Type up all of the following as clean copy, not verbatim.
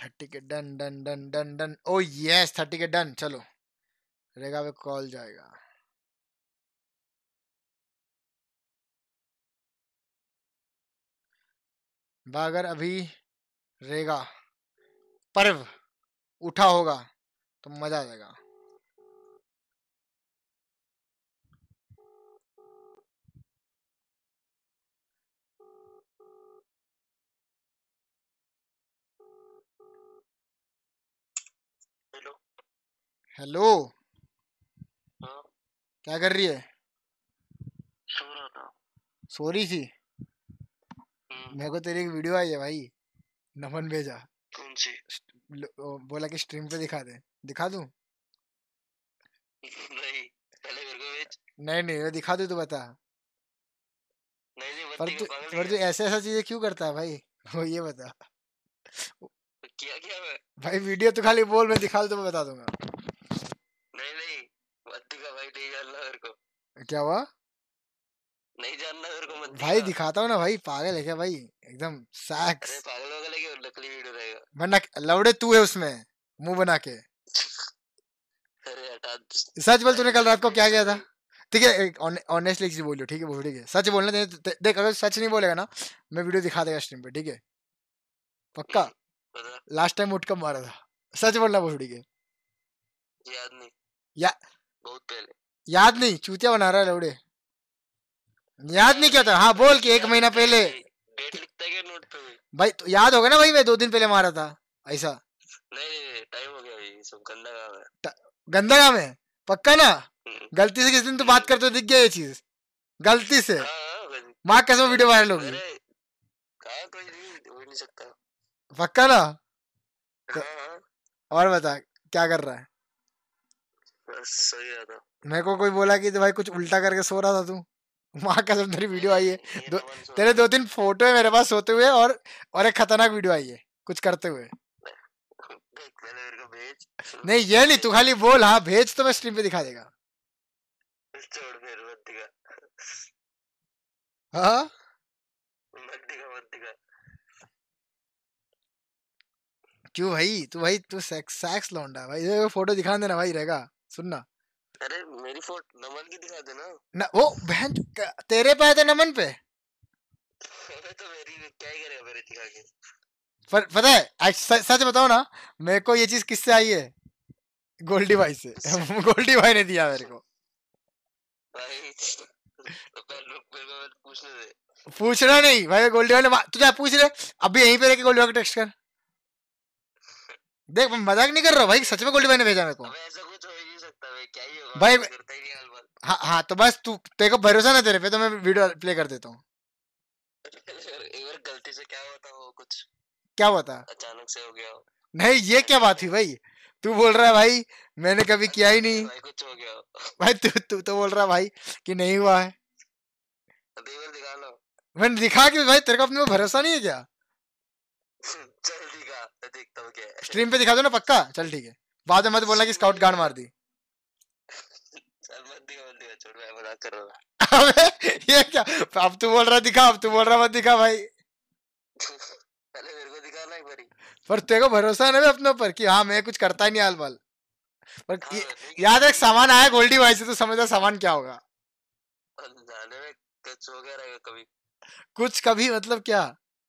30 के done done done done done. Oh yes 30 के done. चलो रेगा पे कॉल जाएगा। अगर अभी रेगा पर्व उठा होगा तो मजा आ जाएगा। हेलो हेलो हाँ क्या कर रही है? सो रहा था। सो रही थी? मेरे को तेरी एक वीडियो आई है भाई, नमन भेजा। कौन सी? बोला कि स्ट्रीम पे दिखा दे। दिखा दूं? नहीं पहले मेरे को भेज। नहीं नहीं, मैं दिखा दूं तो बता। नहीं नहीं पर बत्ती तू का पागल पर है तू क्या? ऐसे ऐसा चीजें क्यों करता है भाई? वो ये बता किया क्या मैं? भाई। वीडियो तो खाली बोल, मैं दिखा दूं तो मैं बता दूंगा। नहीं नहीं बत्ती का भाई नहीं जानना मेरे को। क्या हुआ? नहीं जानना मेरे को बत्ती भाई का। दिखाता हूँ ना भाई, पागल है क्या भाई? एकदम अरे सैक्स। पागल वगैरह क्या नकली वीडियो रहेगा। वरना लौड़े तू है उसमें, मुंह बना के। अरे हटा। सच बोल, तूने पहले कल मेरे रात को को क्या भेज तो किया था? सही। ठीक है, ऑनेस्टली एक चीज बोलियो, ठीक है? वो ठीक है, सच बोलना। देख अगर सच नहीं बोलेगा ना, मैं वीडियो दिखा देगा स्ट्रीम पे, ठीक है? पक्का। बता। लास्ट टाइम उठ कब मारा था? सच बोलना वो ठीक है। याद नहीं। या बहुत पहले। याद नहीं? चूतिया बना रहा है लौड़े। याद नहीं याद क्या था? हाँ बोल कि एक याद महीना लिखता है पहले। क्या भाई? डेट लिखता है क्या नोट पे भाई? भाई तो याद होगा ना भाई, मैं 2 दिन पहले मारा था ऐसा। नहीं नहीं नहीं टाइम हो गया भाई, ये सब गंदा काम है। गंदा काम है? पक्का ना? हम्म, गलती से किस दिन तू बात करते हुए दिख गया ये चीज? गलती से? हाँ हाँ माँ कैसे वीडियो गलती वायरल से। होगी? अरे कहाँ कोई नहीं हो ही नहीं सकता। पक्का ना? तो हाँ हाँ और बता, क्या कर रहा है? बस सो ही रहा था। मेरे को कोई बोला कि तो भाई कुछ उल्टा करके सो रहा था तू। माँ कसम तेरी नहीं वीडियो आई है। नहीं ये नमन सो तेरे रहा 2-3 फोटो है मेरे पास सोते हुए, और एक खतरनाक वीडियो आई है कुछ करते हुए। था। देख पहले मेरे को भेज। नहीं ये नहीं, तू खाली बोल हाँ भेज, तो मैं स्ट्रीम पे दिखा देगा। छोड़ फिर मत दिखा। हाँ मत दिखा मत दिखा। क्यों भाई? तू सैक्स लौंडा है भाई। ये फोटो दिखा देना भाई, रहेगा। सुनना अरे मेरी फोटो नमन की दिखा देना। ना, वो बहन तेरे पे आया था नमन पे। अबे तो मेरी क्या ही करेगा मेरे दिखा के। पर पता है सच बताओ ना, मेरे को ये चीज किससे आई है? गोल्डी भाई से। उससे गोल्डी भाई ने दिया मेरे को। भाई तो पहले रुक मेरे को पूछने दे। पूछना नहीं भाई, गोल्डी भाई ने तुझे पूछ ले। अभी यहीं पे रह के गोल्डी भाई को टेक्स्ट कर। देख मैं मजाक नहीं कर रहा हूँ भाई, सच में गोल्डी भाई ने भेजा मेरे को। अबे ऐसा कुछ हो ही नहीं सकता भाई, क्या ही होगा, भाई कुछ करता ही नहीं हाल बाल। हाँ हाँ, तो बस तू, तेरे को भरोसा ना तेरे पे, तो मैं वीडियो प्ले कर देता हूँ। एक बार गलती से क्या हुआ था वो कुछ क्या हुआ था? अचानक से हो गया हो। नहीं ये क्या बात हुई भाई? तू बोल रहा है भाई मैंने कभी किया ही अचानक से नहीं। भाई कुछ हो गया हो। भाई तू तो बोल रहा है भाई कि नहीं हुआ है। तो एक बार दिखा लो। मैंने दिखा कि भाई तेरे को अपने में भरोसा नहीं है क्या? चल दिखा मैं देखता हूँ क्या है। स्ट्रीम पे दिखा दो ना पक्का? चल ठीक है, बाद में मत बोलना कि स्काउट गार्ड मार दी। चल मत दिखा छोड़, मैं मजाक कर रहा था। अबे ये क्या? अब तू बोल रहा दिखा, अब तू बोल रहा मत दिखा भाई। पहले मेरे को दिखाना एक बारी। पर तेरे को भरोसा है ना अपने ऊपर कि हाँ मैं कुछ करता ही नहीं हाल बाल। पर हाँ नहीं याद करता है एक भाई सामान मैं आया ऐसे गोल्डी भाई से, तो समझा सामान क्या होगा। जाने में कुछ हो गया रहेगा कभी। कुछ कभी मतलब क्या?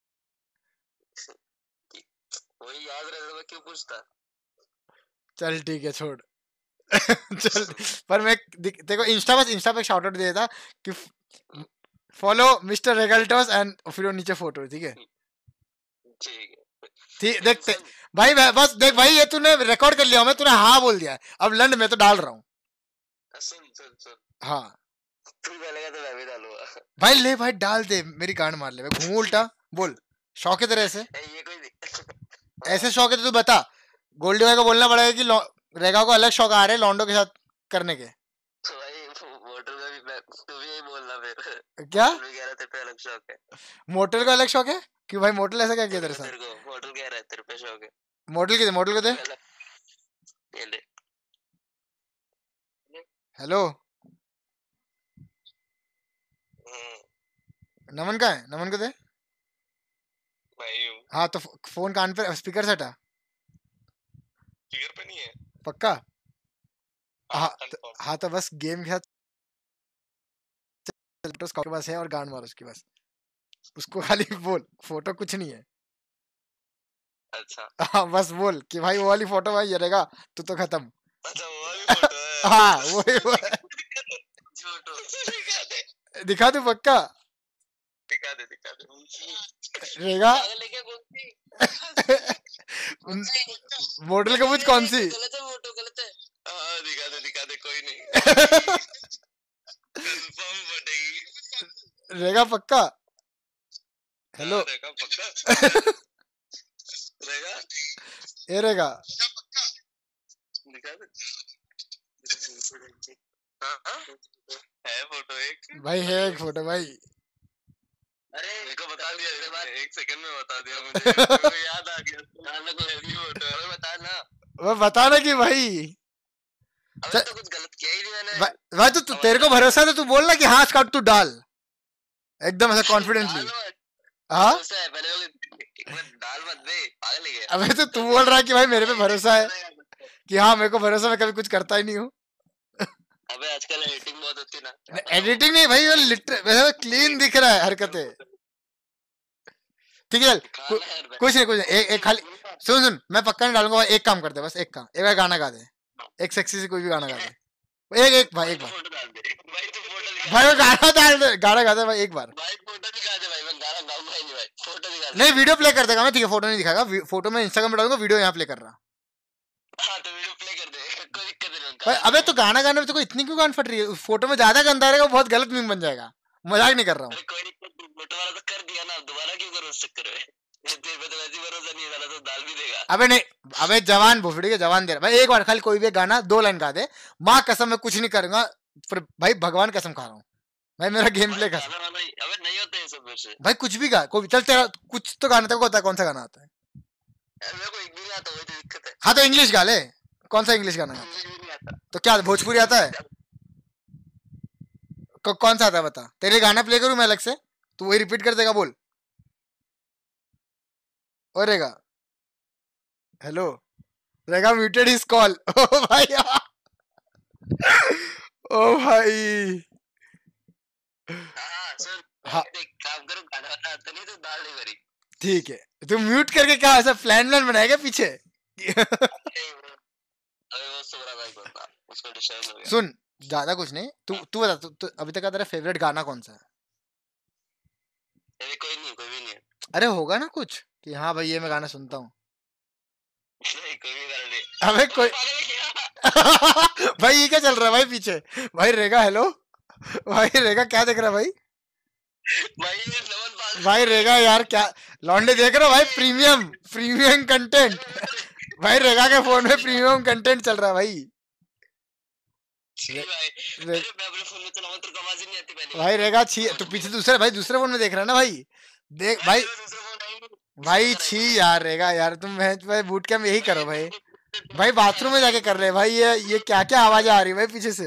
कि- वही याद रहता तो मैं क्यों पूछता। चल ठीक है छोड़। चल। पर मैं देखो इंस्टा पे शाउट आउट दिया था कि फॉलो मिस्टर रेगल्टोस एंड फिर वो नीचे फोटो, ठीक है? ठीक है ठीक सुन देखते सुन भाई। बस देख भाई, ये तूने रिकॉर्ड कर लिया, मैं तूने हाँ बोल दिया है, अब लंड में तो डाल रहा हूँ। सुन सुन सुन। हाँ तू डालेगा तो मैं भी डालूंगा। भाई, ले भाई डाल दे, मेरी गांड मार ले, मैं घूमू उल्टा। बोल, शौक है तेरे ऐसे? ये कोई नहीं। ऐसे हाँ शौक है तो तू बता। गोल्डी भाई को बोलना पड़ेगा कि रेगा को अलग शौक आ रहे हैं लॉन्डो के साथ करने के। तो भाई मोटर में भी मैं तू भी यही बोलना फिर। क्या? मोटर भी कह रहा तेरे पे अलग शौक है। मोटल का अलग शौक है? क्यों भाई, मोटल ऐसा क्या किया तेरे तेरे को साथ? तेरे को मोटर कह रहा है तेरे पे शौक है। मोटल के थे? पहला ये ले। हेलो, हम्म, नमन का है? नमन को दे। भाई हूँ। हाँ तो फोन कान पे, स्पीकर से हटा। टियर पे नहीं है। पक्का? हाँ हाँ कंफर्म। हाँ, तो बस गेम के साथ फोटो उसके पास है और गांड मार उसकी बस, उसको खाली बोल फोटो कुछ नहीं है। अच्छा हाँ बस बोल कि भाई वो वाली फोटो भाई ये रहेगा, तू तो खत्म। अच्छा वो वाली फोटो है। हाँ वही वो है। फोटो दिखा दे दिखा दू पक्का? दिखा दे दिखा दे। रहेगा। पागल है क्या कौन सी? मॉडल का कुछ कौन सी? गलत है फोटो गलत है। हाँ दिखा दे कोई नहीं। कंफर्म फटेगी। रहेगा पक्का? हेलो। हाँ, रहेगा पक्का रहेगा। ये रहेगा। दिखा दे। हाँ हाँ? है फोटो एक। भाई है एक फोटो भाई। अरे मेरे को बता दिया इसने, 1 सेकंड में बता दिया मुझे। मेरे को याद आ गया। कोई ऐसी फोटो है बता ना। वो बताना कि भाई अबे तो कुछ गलत किया ही नहीं मैंने। भाई तू तेरे को भरोसा है तो तू बोल ना कि हाँ स्काउट तू डाल एकदम ऐसा कॉन्फिडेंटली। हाँ भरोसा है पहले लोग एक बार डाल मत दे पागल है क्या? अबे तो तू बोल रहा है कि भाई मेरे पे भरोसा है कि हाँ मेरे को भरोसा, मैं कभी कुछ करता ही नहीं हूँ। अबे आजकल एडिटिंग बहुत होती है ना। एडिटिंग नहीं भाई, वो लिटरल क्लीन दिख रहा है हरकतें। ठीक है चल कुछ नहीं एक खाली सुन सुन, मैं पक्का नहीं डालूंगा। एक काम करते बस, एक काम, एक बार गाना गा दे, एक सेक्सी से कोई भी गाना गा दे। एक भाई एक बार भाई वो गाना डाल दे, गाना गा दे भाई एक बार। भाई फोटो दिखा दे भाई, मैं गाना गाऊंगा ही नहीं भाई, फोटो दिखा दे। नहीं वीडियो प्ले कर देगा मैं, ठीक है फोटो नहीं दिखाएगा, फोटो में इंस्टाग्राम पे डालूंगा, वीडियो यहाँ प्ले कर रहा। हाँ तो वीडियो प्ले कर दे, कोई दिक्कत नहीं उनका। भाई अबे तो गाना गाने में तो कोई इतनी क्यों गान फट रही है? उस फोटो में ज्यादा गंदा रहेगा, वो बहुत गलत मीम बन जाएगा। मजाक नहीं कर रहा हूँ। अरे कोई दिक्कत नहीं, फोटो वाला तो कर दिया ना, दोबारा क्यों करो उस चक्कर में? तेरे पे तो वैसे ही भरोसा नहीं वाला तो डाल भी देगा। अबे नहीं, अबे जवान भोसड़ी के जवान दे रहा भाई। एक बार खाली कोई भी गाना 2 लाइन गा दे, माँ कसम मैं कुछ नहीं करूंगा, फिर भाई भगवान कसम खा रहा हूँ भाई, मेरा गेम प्ले कसम। अबे नहीं होते ये सब वैसे। भाई कुछ भी गा, कोई चल तेरा कुछ तो गाना तेरे को होता है, कौन सा गाना आता है? मेरे को एक भी नहीं आता, वही तो दिक्कत है। हाँ तो इंग्लिश गा ले, कौन सा इंग्लिश गाना गाता है? इंग्लिश भी नहीं आता। तो क्या भोजपुरी आता है? कौन सा आता है बता, तेरे गाना प्ले करूं मैं अलग से, तू वही रिपीट कर देगा, बोल। और रहेगा हेलो, रहेगा म्यूटेड हिज कॉल। ओ भाई ओ भाई। हाँ सुन, हाँ देख काम करो, गाना वाना आता नहीं तो डाल नहीं मेरी। ठीक है, तू म्यूट करके क्या ऐसा प्लान व्लान बनाएगा पीछे? अरे वो सो रहा था एक बंदा, उसको डिस्टर्ब हो गया। सुन ज्यादा कुछ नहीं, तू तू बता, तू अभी तक का तेरा फेवरेट गाना कौन सा है? अरे कोई नहीं, कोई भी नहीं है। अरे होगा ना कुछ कि हाँ भाई ये मैं गाना सुनता हूँ। नहीं कोई भी गाना नहीं। अबे कोई पागल है क्या? भाई ये क्या चल रहा है भाई पीछे? भाई रेगा हेलो, भाई रेगा क्या देख रहा है भाई? भाई ये नमन पागल। भाई रेगा यार क्या लॉन्डे देख रहे हो भाई? प्रीमियम प्रीमियम कंटेंट भाई, रेगा के फोन में प्रीमियम कंटेंट चल रहा है भाई। छी भाई, अरे मैं अपने फोन में चलाऊं तो आवाज ही नहीं आती पहले। भाई रेगा छी, तो पीछे दूसरे भाई दूसरे फोन में देख रहा है ना भाई, देख भाई। दूसरा फोन नहीं। भाई छी यार रेगा यार, तुम भाई बूट कैंप यही करो भाई। भाई बाथरूम में जाके कर रहे हैं भाई, ये क्या क्या आवाज आ रही है भाई पीछे से?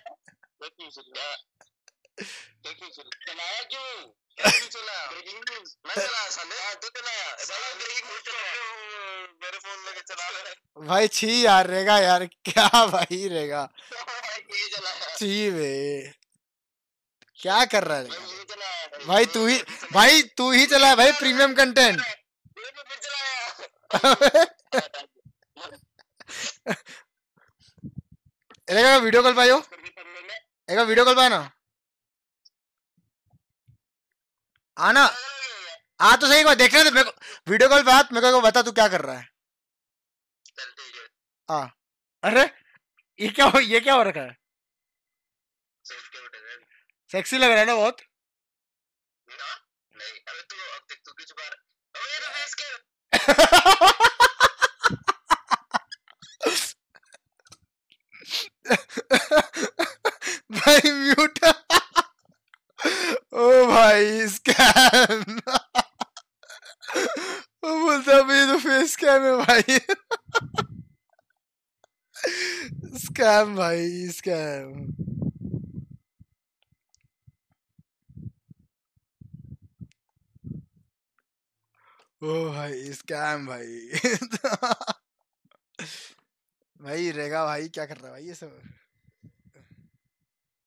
चलाया क्यों? क्यों चला? ब्रेकिंग न्यूज़ मैं चला साले। हाँ तू चलाया भाई, ब्रेकिंग न्यूज़ चला मेरे फोन में के चला रहा है। भाई छी यार रेगा यार क्या भाई रेगा ये चलाया छी बे, क्या कर रहा है रेगा? ये चलाया भाई तू ही चला है भाई प्रीमियम कंटेंट। फिर चलाया। रेगा वीडियो कॉल पायो, एक वीडियो कॉल पाया ना, आना आ तो सही बात देखने दे मेरे को, वीडियो कॉल पे आ, मेरे को बता तू क्या कर रहा है। चल ठीक है। आ अरे ये क्या हो रखा है? सोच के उठे सेक्सी लग रहा है ना बहुत। ना नहीं, अबे तू अब देख तू किस बार, अबे ये तो फेस के भाई म्यूट ओ भाई स्कैम वो बोलता भाई तो फेस कैम है भाई। स्कैम भाई स्कैम। ओ भाई स्कैम भाई। भाई रेगा भाई क्या कर रहा है भाई ये सब